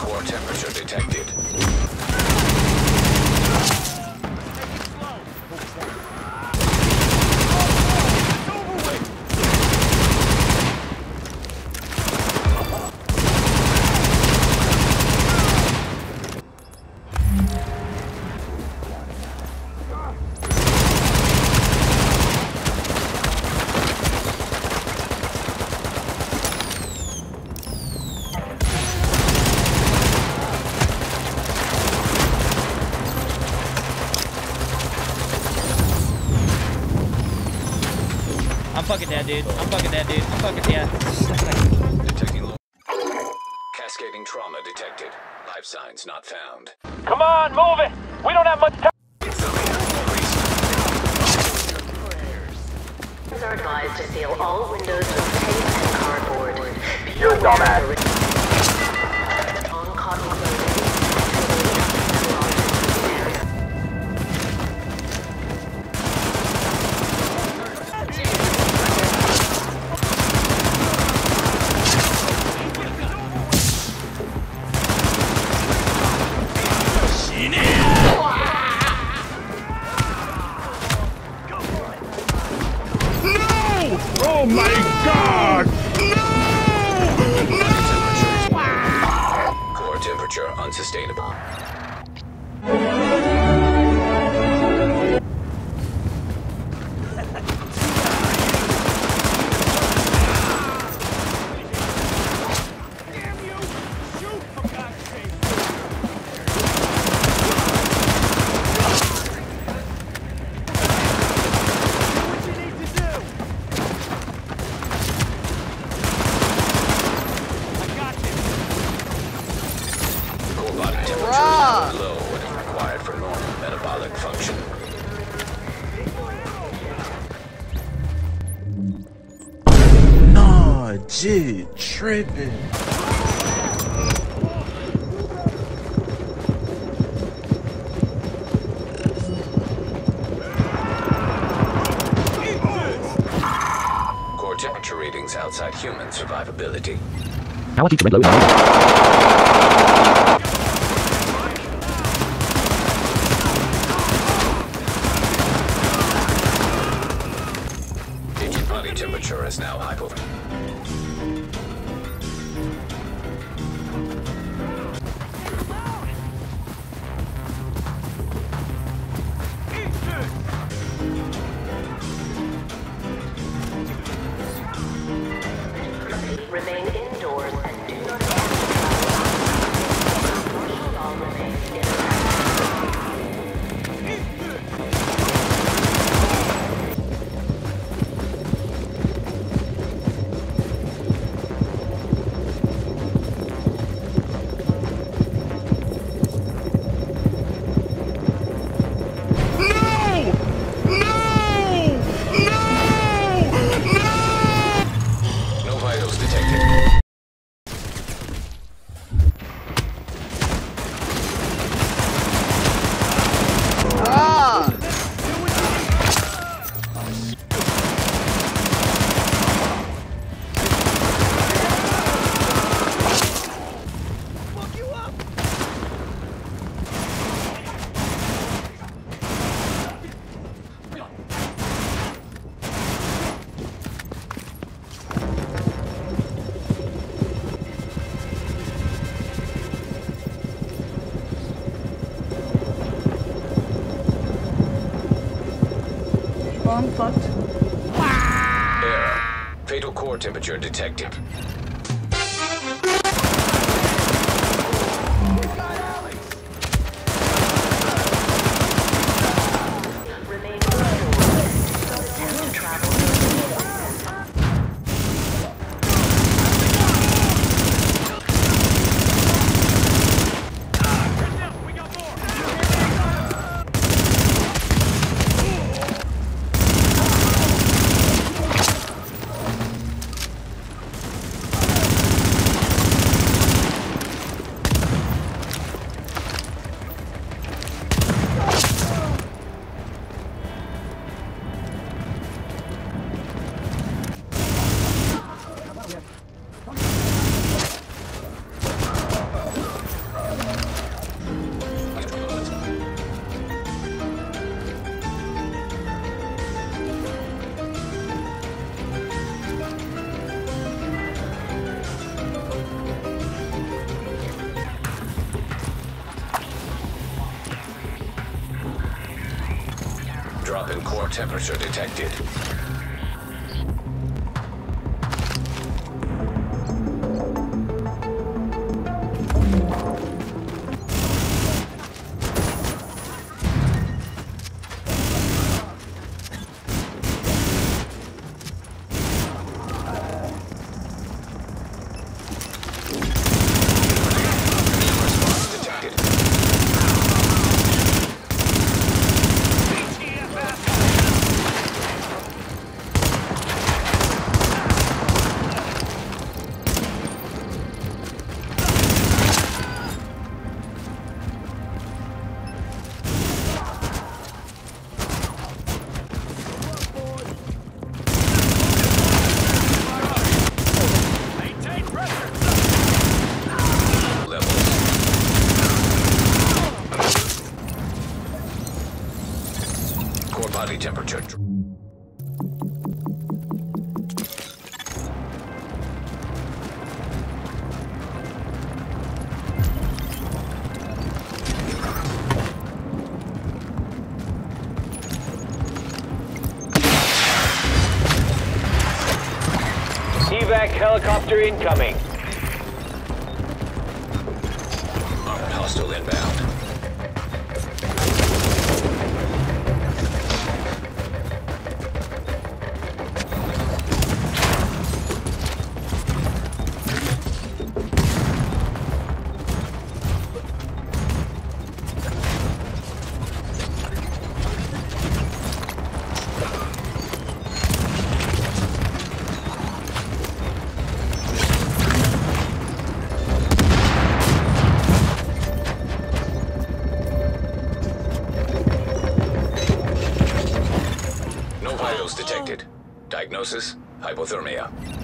Core temperature detected. I'm fucking dead, dude. I'm fucking dead, dude. I'm fucking dead. Detecting low. Cascading trauma detected. Life signs not found. Come on, move it! We don't have much time! Are advised to seal all windows with tape and cardboard. You're a dumbass. On cotton clothing. Oh my God! No! Core temperature unsustainable. Low when it's required for normal metabolic function. Nah, jit tripping. Core temperature readings outside human survivability. How are you to red low? Body temperature is now hypo. Remain indoors and do not all remain indoors. I'm fucked. Error. Fatal core temperature detected. Remain indoors. Don't attempt to travel. Drop in core temperature detected. Core body temperature. Evac helicopter incoming. Armored hostile inbound. Vitals detected. Diagnosis: hypothermia.